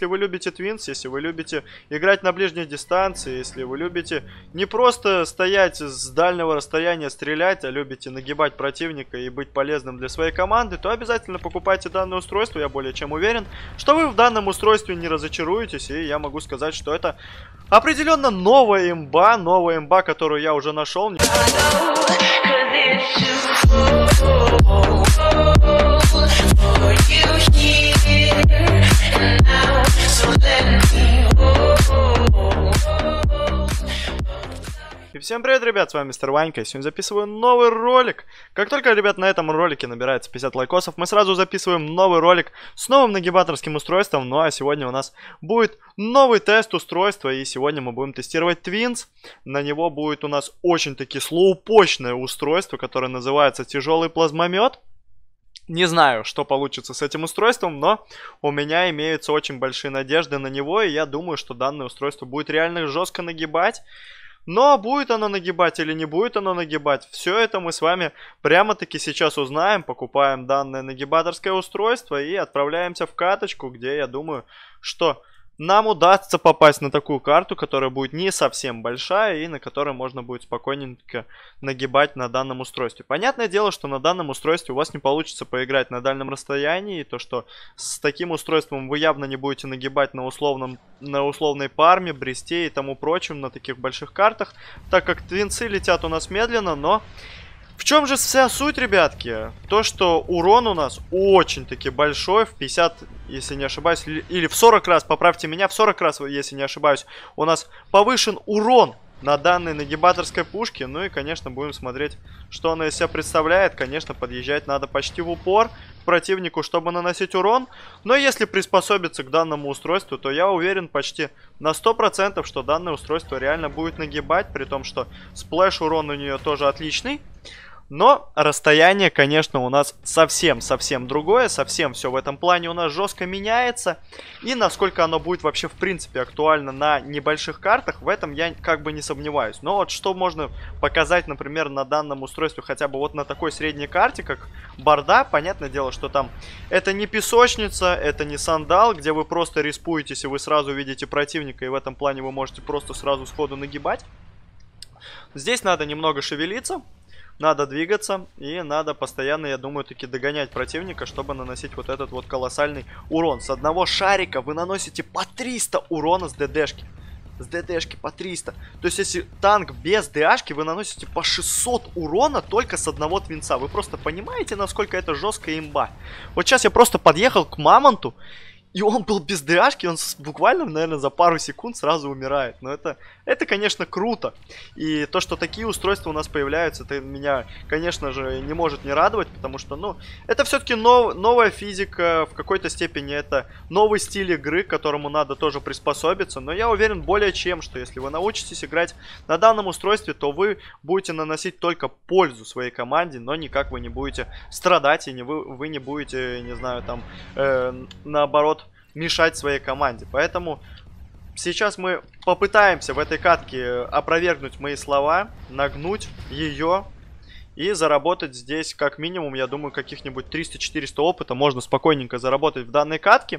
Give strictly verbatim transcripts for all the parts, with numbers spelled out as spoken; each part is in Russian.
Если вы любите твинс, если вы любите играть на ближней дистанции, если вы любите не просто стоять с дальнего расстояния стрелять, а любите нагибать противника и быть полезным для своей команды, то обязательно покупайте данное устройство. Я более чем уверен, что вы в данном устройстве не разочаруетесь, и я могу сказать, что это определенно новая имба, новая имба, которую я уже нашел. И всем привет, ребят, с вами Мистер Ванька. Я сегодня записываю новый ролик. Как только, ребят, на этом ролике набирается пятьдесят лайкосов, мы сразу записываем новый ролик с новым нагибаторским устройством. Ну а сегодня у нас будет новый тест устройства, и сегодня мы будем тестировать твинс. На него будет у нас очень-таки слоупочное устройство, которое называется тяжелый плазмомет. Не знаю, что получится с этим устройством, но у меня имеются очень большие надежды на него, и я думаю, что данное устройство будет реально жестко нагибать. Но будет оно нагибать или не будет оно нагибать, все это мы с вами прямо-таки сейчас узнаем. Покупаем данное нагибаторское устройство и отправляемся в каточку, где я думаю, что нам удастся попасть на такую карту, которая будет не совсем большая и на которой можно будет спокойненько нагибать на данном устройстве. Понятное дело, что на данном устройстве у вас не получится поиграть на дальнем расстоянии, и то, что с таким устройством вы явно не будете нагибать на, условном, на условной парме, бресте и тому прочем на таких больших картах, так как твинсы летят у нас медленно, но... В чем же вся суть, ребятки? То, что урон у нас очень-таки большой, в пятьдесят, если не ошибаюсь, или в сорок раз, поправьте меня, в сорок раз, если не ошибаюсь, у нас повышен урон на данной нагибаторской пушке. Ну и, конечно, будем смотреть, что она из себя представляет. Конечно, подъезжать надо почти в упор к противнику, чтобы наносить урон. Но если приспособиться к данному устройству, то я уверен почти на сто процентов, что данное устройство реально будет нагибать. При том, что сплэш урон у нее тоже отличный. Но расстояние, конечно, у нас совсем-совсем другое. Совсем все в этом плане у нас жестко меняется. И насколько оно будет вообще в принципе актуально на небольших картах, в этом я как бы не сомневаюсь. Но вот что можно показать, например, на данном устройстве, хотя бы вот на такой средней карте, как Борда. Понятное дело, что там это не песочница, это не сандал, где вы просто респуетесь и вы сразу видите противника. И в этом плане вы можете просто сразу сходу нагибать. Здесь надо немного шевелиться. Надо двигаться и надо постоянно, я думаю, таки догонять противника, чтобы наносить вот этот вот колоссальный урон. С одного шарика вы наносите по триста урона с ДДшки. С ДДшки по триста. То есть, если танк без ДАшки, вы наносите по шестьсот урона только с одного твинца. Вы просто понимаете, насколько это жесткая имба. Вот сейчас я просто подъехал к Мамонту. И он был без ДАшки, он буквально, наверное, за пару секунд сразу умирает. Но это, это, конечно, круто. И то, что такие устройства у нас появляются, это меня, конечно же, не может не радовать. Потому что, ну, это все-таки нов, новая физика, в какой-то степени это новый стиль игры, к которому надо тоже приспособиться. Но я уверен более чем, что если вы научитесь играть на данном устройстве, то вы будете наносить только пользу своей команде, но никак вы не будете страдать и не вы, вы не будете, не знаю, там, э, наоборот, мешать своей команде. Поэтому сейчас мы попытаемся в этой катке опровергнуть мои слова, нагнуть ее и заработать здесь как минимум, я думаю, каких-нибудь триста-четыреста опыта можно спокойненько заработать в данной катке.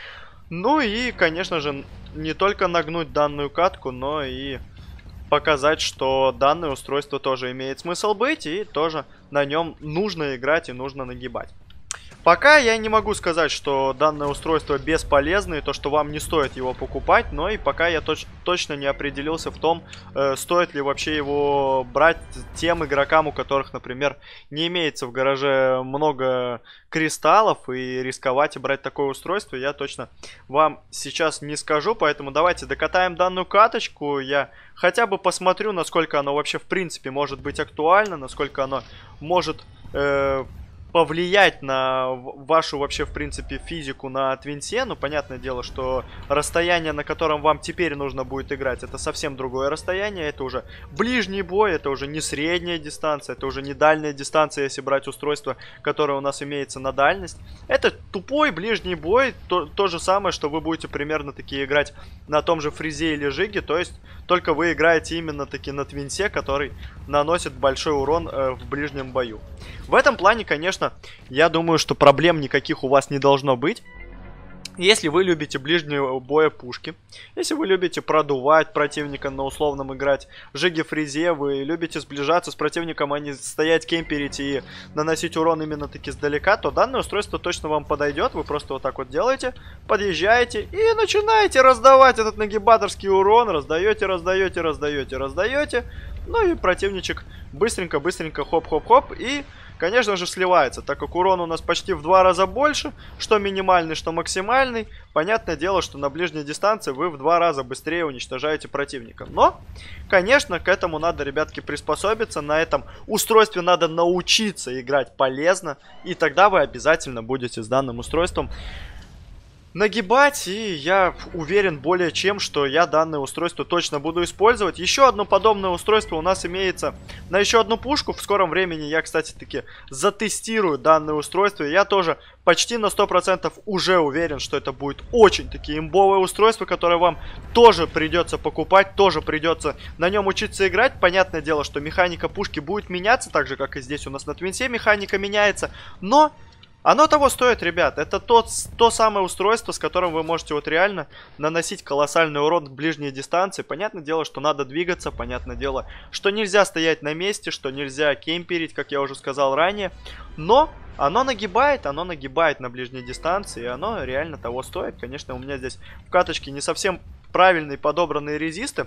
Ну и, конечно же, не только нагнуть данную катку, но и показать, что данное устройство тоже имеет смысл быть и тоже на нем нужно играть и нужно нагибать. Пока я не могу сказать, что данное устройство бесполезно и то, что вам не стоит его покупать, но и пока я точ точно не определился в том, э, стоит ли вообще его брать тем игрокам, у которых, например, не имеется в гараже много кристаллов, и рисковать и брать такое устройство я точно вам сейчас не скажу, поэтому давайте докатаем данную каточку, я хотя бы посмотрю, насколько оно вообще в принципе может быть актуально, насколько оно может... Э, повлиять на вашу вообще, в принципе, физику на твинсе. Ну, понятное дело, что расстояние, на котором вам теперь нужно будет играть, это совсем другое расстояние. Это уже ближний бой, это уже не средняя дистанция, это уже не дальняя дистанция, если брать устройство, которое у нас имеется на дальность. Это тупой ближний бой, то, то же самое, что вы будете примерно таки играть на том же фризе или жиге, то есть только вы играете именно таки на твинсе, который наносит большой урон э, в ближнем бою. В этом плане, конечно, я думаю, что проблем никаких у вас не должно быть. Если вы любите ближнего боя пушки, если вы любите продувать противника, на условном играть Жиги Фризе, вы любите сближаться с противником, а не стоять кемперить и наносить урон именно таки сдалека, то данное устройство точно вам подойдет. Вы просто вот так вот делаете, подъезжаете и начинаете раздавать этот нагибаторский урон. Раздаете, раздаете, раздаете, раздаете. Ну и противничек быстренько-быстренько хоп-хоп-хоп и... конечно же, сливается, так как урон у нас почти в два раза больше, что минимальный, что максимальный. Понятное дело, что на ближней дистанции вы в два раза быстрее уничтожаете противника. Но, конечно, к этому надо, ребятки, приспособиться. На этом устройстве надо научиться играть полезно. И тогда вы обязательно будете с данным устройством нагибать, и я уверен более чем, что я данное устройство точно буду использовать. Еще одно подобное устройство у нас имеется на еще одну пушку. В скором времени я, кстати, таки затестирую данное устройство. Я тоже почти на сто процентов уже уверен, что это будет очень-таки имбовое устройство, которое вам тоже придется покупать, тоже придется на нем учиться играть. Понятное дело, что механика пушки будет меняться, так же, как и здесь у нас на Твинсе механика меняется, но... оно того стоит, ребят. Это тот, то самое устройство, с которым вы можете вот реально наносить колоссальный урон в ближней дистанции. Понятное дело, что надо двигаться. Понятное дело, что нельзя стоять на месте, что нельзя кемперить, как я уже сказал ранее. Но оно нагибает, оно нагибает на ближней дистанции. И оно реально того стоит. Конечно, у меня здесь в каточке не совсем правильные подобранные резисты.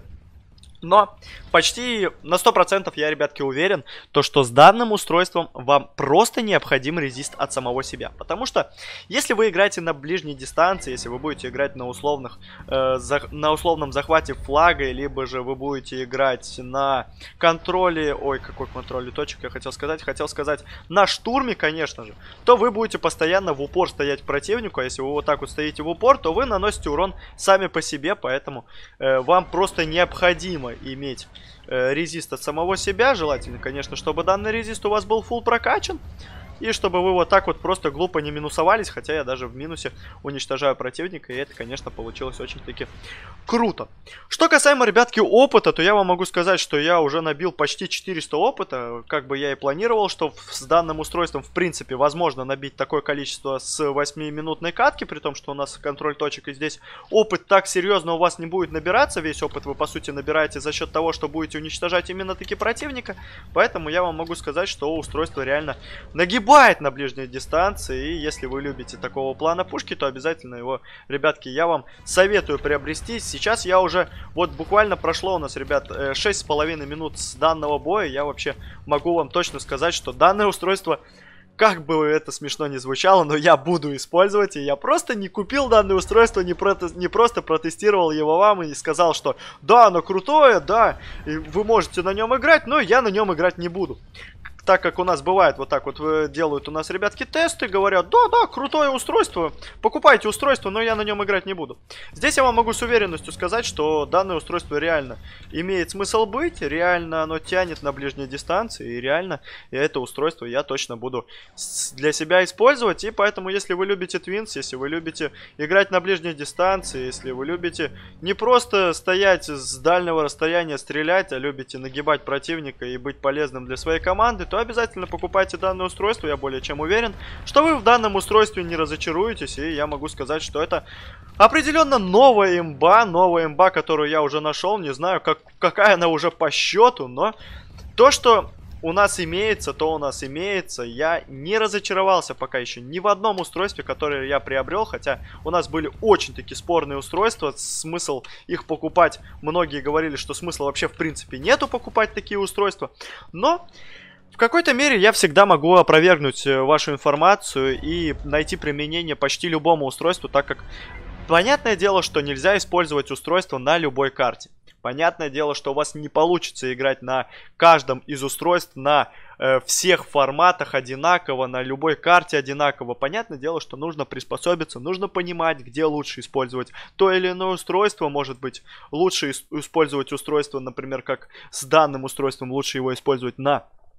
Но почти на сто процентов я, ребятки, уверен, то, что с данным устройством вам просто необходим резист от самого себя. Потому что, если вы играете на ближней дистанции, если вы будете играть на, условных, э, за, на условном захвате флага, либо же вы будете играть на контроле... Ой, какой контроле точек я хотел сказать? Хотел сказать на штурме, конечно же. То вы будете постоянно в упор стоять к противнику. А если вы вот так вот стоите в упор, то вы наносите урон сами по себе. Поэтому э, вам просто необходимо иметь э, резист от самого себя. Желательно, конечно, чтобы данный резист у вас был full прокачан. И чтобы вы вот так вот просто глупо не минусовались. Хотя я даже в минусе уничтожаю противника. И это, конечно, получилось очень-таки круто. Что касаемо, ребятки, опыта, то я вам могу сказать, что я уже набил почти четыреста опыта. Как бы я и планировал, что с данным устройством, в принципе, возможно набить такое количество с восьмиминутной катки. При том, что у нас контроль точек, и здесь опыт так серьезно у вас не будет набираться. Весь опыт вы, по сути, набираете за счет того, что будете уничтожать именно таки противника. Поэтому я вам могу сказать, что устройство реально нагибает на ближней дистанции. И если вы любите такого плана пушки, то обязательно его, ребятки, я вам советую приобрести. Сейчас я уже, вот буквально прошло у нас, ребят, шесть с половиной минут с данного боя. Я вообще могу вам точно сказать, что данное устройство, как бы это смешно не звучало, но я буду использовать. И я просто не купил данное устройство, не, прото... не просто протестировал его вам и сказал, что да, оно крутое, да, и вы можете на нем играть, но я на нем играть не буду. Так как у нас бывает вот так вот, делают у нас, ребятки, тесты, говорят, да-да, крутое устройство, покупайте устройство, но я на нем играть не буду. Здесь я вам могу с уверенностью сказать, что данное устройство реально имеет смысл быть, реально оно тянет на ближней дистанции, и реально и это устройство я точно буду для себя использовать. И поэтому, если вы любите Twins, если вы любите играть на ближней дистанции, если вы любите не просто стоять с дальнего расстояния стрелять, а любите нагибать противника и быть полезным для своей команды, то обязательно покупайте данное устройство. Я более чем уверен, что вы в данном устройстве не разочаруетесь. И я могу сказать, что это определенно новая имба, новая имба, которую я уже нашел. Не знаю, как, какая она уже по счету, но то, что у нас имеется, то у нас имеется. Я не разочаровался пока еще ни в одном устройстве, которое я приобрел. Хотя у нас были очень-таки спорные устройства. Смысл их покупать, многие говорили, что смысла вообще в принципе нету покупать такие устройства. Но в какой-то мере я всегда могу опровергнуть вашу информацию и найти применение почти любому устройству, так как понятное дело, что нельзя использовать устройство на любой карте. Понятное дело, что у вас не получится играть на каждом из устройств, на э, всех форматах одинаково, на любой карте одинаково. Понятное дело, что нужно приспособиться, нужно понимать, где лучше использовать то или иное устройство. Может быть, лучше использовать устройство, например, как с данным устройством, лучше его использовать на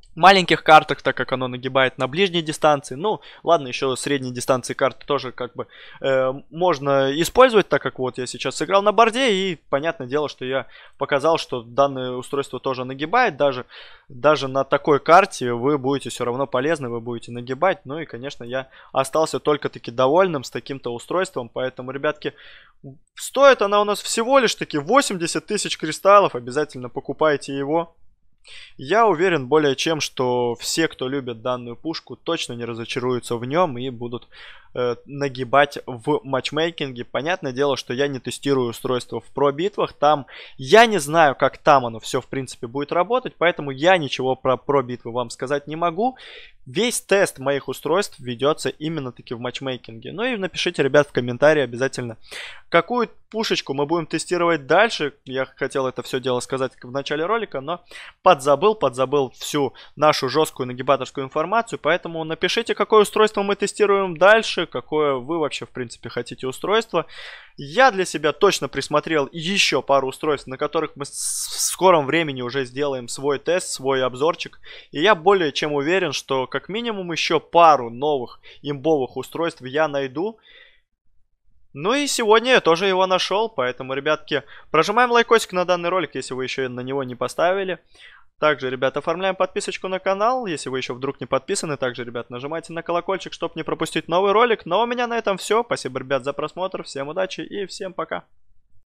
маленьких картах, так как оно нагибает на ближней дистанции. Ну, ладно, еще средней дистанции карты тоже как бы э, можно использовать, так как вот я сейчас сыграл на борде, и понятное дело, что я показал, что данное устройство тоже нагибает. Даже, даже на такой карте вы будете все равно полезны, вы будете нагибать. Ну и, конечно, я остался только-таки довольным с таким-то устройством. Поэтому, ребятки, стоит она у нас всего лишь таки восемьдесят тысяч кристаллов. Обязательно покупайте его. Я уверен более чем, что все, кто любит данную пушку, точно не разочаруются в нем и будут э, нагибать в матчмейкинге. Понятное дело, что я не тестирую устройство в про-битвах. Там я не знаю, как там оно все в принципе будет работать, поэтому я ничего про про-битвы вам сказать не могу. Весь тест моих устройств ведется именно таки в матчмейкинге. Ну и напишите, ребят, в комментарии обязательно, какую пушечку мы будем тестировать дальше. Я хотел это все дело сказать в начале ролика, но подзабыл, подзабыл всю нашу жесткую нагибаторскую информацию. Поэтому напишите, какое устройство мы тестируем дальше, какое вы вообще в принципе хотите устройство. Я для себя точно присмотрел еще пару устройств, на которых мы в скором времени уже сделаем свой тест, свой обзорчик. И я более чем уверен, что как минимум еще пару новых имбовых устройств я найду. Ну и сегодня я тоже его нашел, поэтому, ребятки, прожимаем лайкосик на данный ролик, если вы еще на него не поставили. Также, ребят, оформляем подписочку на канал, если вы еще вдруг не подписаны. Также, ребят, нажимайте на колокольчик, чтобы не пропустить новый ролик. Но у меня на этом все. Спасибо, ребят, за просмотр. Всем удачи и всем пока.